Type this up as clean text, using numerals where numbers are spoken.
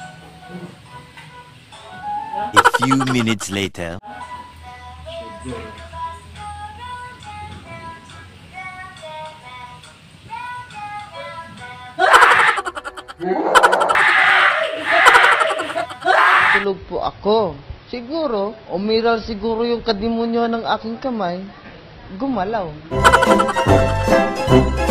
A few minutes later. Tulog po ako. Siguro, umiral siguro yung kadimonyo ng aking kamay. Gumalaw.